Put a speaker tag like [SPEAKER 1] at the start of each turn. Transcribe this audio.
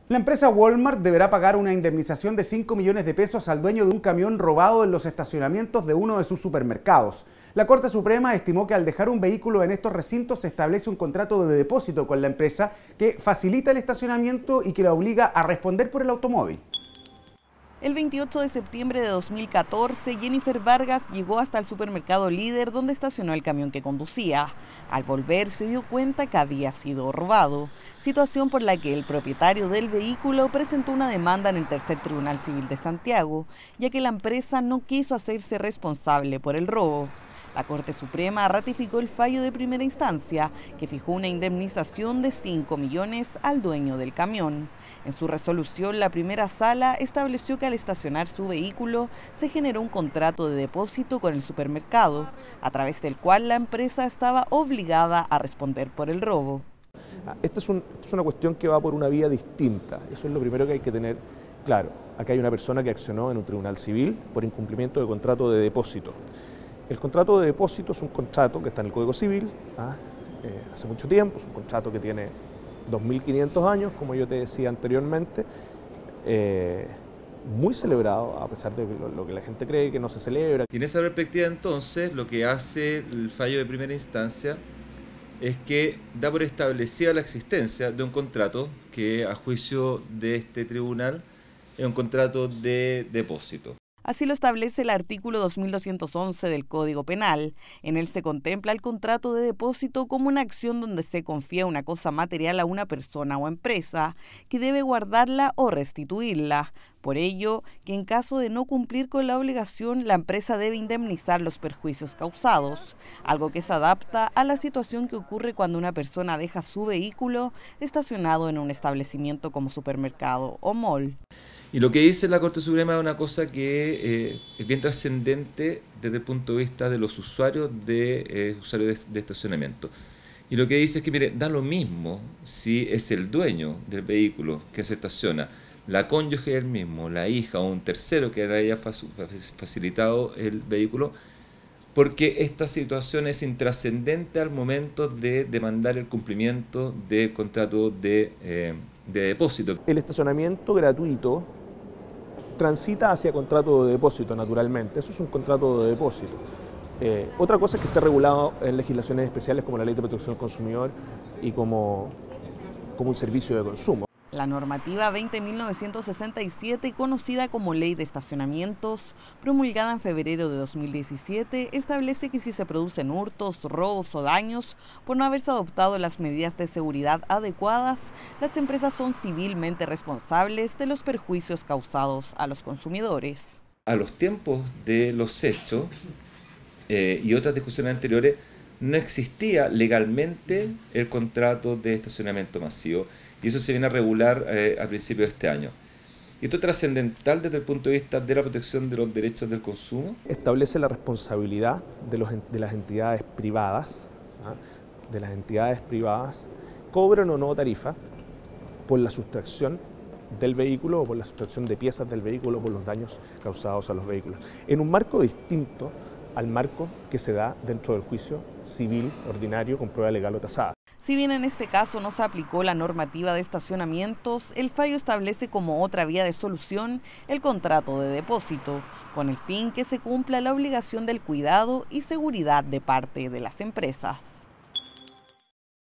[SPEAKER 1] La empresa Walmart deberá pagar una indemnización de 5 millones de pesos al dueño de un camión robado en los estacionamientos de uno de sus supermercados. La Corte Suprema estimó que al dejar un vehículo en estos recintos se establece un contrato de depósito con la empresa que facilita el estacionamiento y que la obliga a responder por el automóvil.
[SPEAKER 2] El 28 de septiembre de 2014, Jennifer Vargas llegó hasta el supermercado Líder donde estacionó el camión que conducía. Al volver se dio cuenta que había sido robado, situación por la que el propietario del vehículo presentó una demanda en el Tercer Tribunal Civil de Santiago, ya que la empresa no quiso hacerse responsable por el robo. La Corte Suprema ratificó el fallo de primera instancia, que fijó una indemnización de 5 millones al dueño del camión. En su resolución, la primera sala estableció que al estacionar su vehículo se generó un contrato de depósito con el supermercado, a través del cual la empresa estaba obligada a responder por el robo.
[SPEAKER 3] Esta es una cuestión que va por una vía distinta, eso es lo primero que hay que tener claro. Acá hay una persona que accionó en un tribunal civil por incumplimiento de contrato de depósito. El contrato de depósito es un contrato que está en el Código Civil hace mucho tiempo, es un contrato que tiene 2.500 años, como yo te decía anteriormente, muy celebrado, a pesar de lo que la gente cree que no se celebra.
[SPEAKER 4] Y en esa perspectiva entonces lo que hace el fallo de primera instancia es que da por establecida la existencia de un contrato que a juicio de este tribunal es un contrato de depósito.
[SPEAKER 2] Así lo establece el artículo 2211 del Código Penal. En él se contempla el contrato de depósito como una acción donde se confía una cosa material a una persona o empresa que debe guardarla o restituirla. Por ello, que en caso de no cumplir con la obligación, la empresa debe indemnizar los perjuicios causados, algo que se adapta a la situación que ocurre cuando una persona deja su vehículo estacionado en un establecimiento como supermercado o mall.
[SPEAKER 4] Y lo que dice la Corte Suprema es una cosa que es bien trascendente desde el punto de vista de los usuarios de estacionamiento. Y lo que dice es que, mire, da lo mismo si es el dueño del vehículo que se estaciona, la cónyuge del mismo, la hija o un tercero que haya facilitado el vehículo, porque esta situación es intrascendente al momento de demandar el cumplimiento del contrato de depósito.
[SPEAKER 3] El estacionamiento gratuito transita hacia contrato de depósito, naturalmente. Eso es un contrato de depósito. Otra cosa es que esté regulado en legislaciones especiales como la Ley de Protección del Consumidor y como un servicio de consumo.
[SPEAKER 2] La normativa 20.967, conocida como Ley de Estacionamientos, promulgada en febrero de 2017, establece que si se producen hurtos, robos o daños por no haberse adoptado las medidas de seguridad adecuadas, las empresas son civilmente responsables de los perjuicios causados a los consumidores.
[SPEAKER 4] A los tiempos de los hechos y otras discusiones anteriores, no existía legalmente el contrato de estacionamiento masivo y eso se viene a regular a principios de este año. Y esto es trascendental desde el punto de vista de la protección de los derechos del consumo.
[SPEAKER 3] Establece la responsabilidad de las entidades privadas, cobran o no tarifa por la sustracción del vehículo o por la sustracción de piezas del vehículo por los daños causados a los vehículos, en un marco distinto al marco que se da dentro del juicio civil ordinario con prueba legal o tasada.
[SPEAKER 2] Si bien en este caso no se aplicó la normativa de estacionamientos, el fallo establece como otra vía de solución el contrato de depósito, con el fin que se cumpla la obligación del cuidado y seguridad de parte de las empresas.